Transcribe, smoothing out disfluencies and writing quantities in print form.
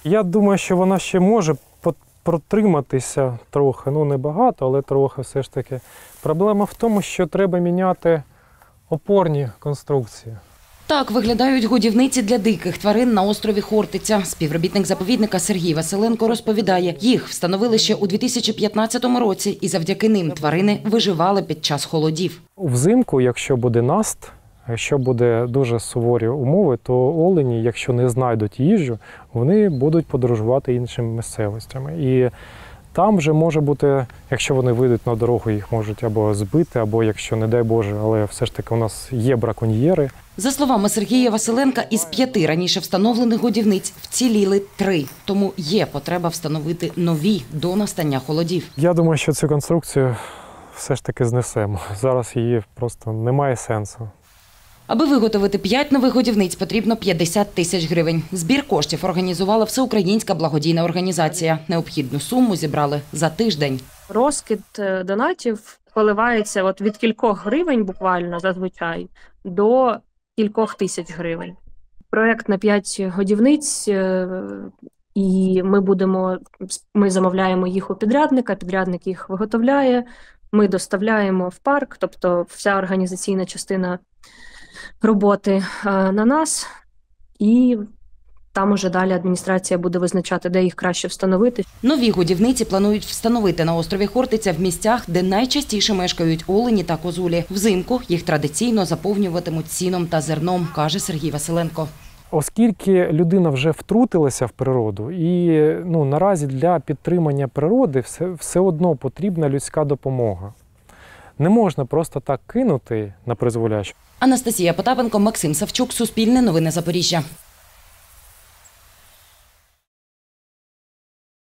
Я думаю, що вона ще може протриматися трохи, ну не багато, але трохи все ж таки. Проблема в тому, що треба міняти опорні конструкції. Так виглядають годівниці для диких тварин на острові Хортиця. Співробітник заповідника Сергій Василенко розповідає, їх встановили ще у 2015 році і завдяки ним тварини виживали під час холодів. Взимку, якщо буде наст, якщо буде дуже суворі умови, то олені, якщо не знайдуть їжу, вони будуть подорожувати іншими місцевостями. І там вже може бути, якщо вони вийдуть на дорогу, їх можуть або збити, або, якщо, не дай Боже, але все ж таки у нас є браконьєри. За словами Сергія Василенка, із 5 раніше встановлених годівниць вціліли 3. Тому є потреба встановити нові до настання холодів. Я думаю, що цю конструкцію все ж таки знесемо. Зараз її просто немає сенсу. Аби виготовити 5 нових годівниць, потрібно 50 тисяч гривень. Збір коштів організувала всеукраїнська благодійна організація. Необхідну суму зібрали за тиждень. Розкид донатів коливається від кількох гривень буквально зазвичай до кількох тисяч гривень. Проєкт на 5 годівниць, і ми замовляємо їх у підрядника, підрядник їх виготовляє, ми доставляємо в парк, тобто вся організаційна частина роботи на нас, і там уже далі адміністрація буде визначати, де їх краще встановити. Нові годівниці планують встановити на острові Хортиця в місцях, де найчастіше мешкають олені та козулі. Взимку їх традиційно заповнюватимуть сіном та зерном, каже Сергій Василенко. Оскільки людина вже втрутилася в природу, і наразі для підтримання природи все одно потрібна людська допомога. Не можна просто так кинути на призволяще. Анастасія Потапенко, Максим Савчук, Суспільне новини Запоріжжя.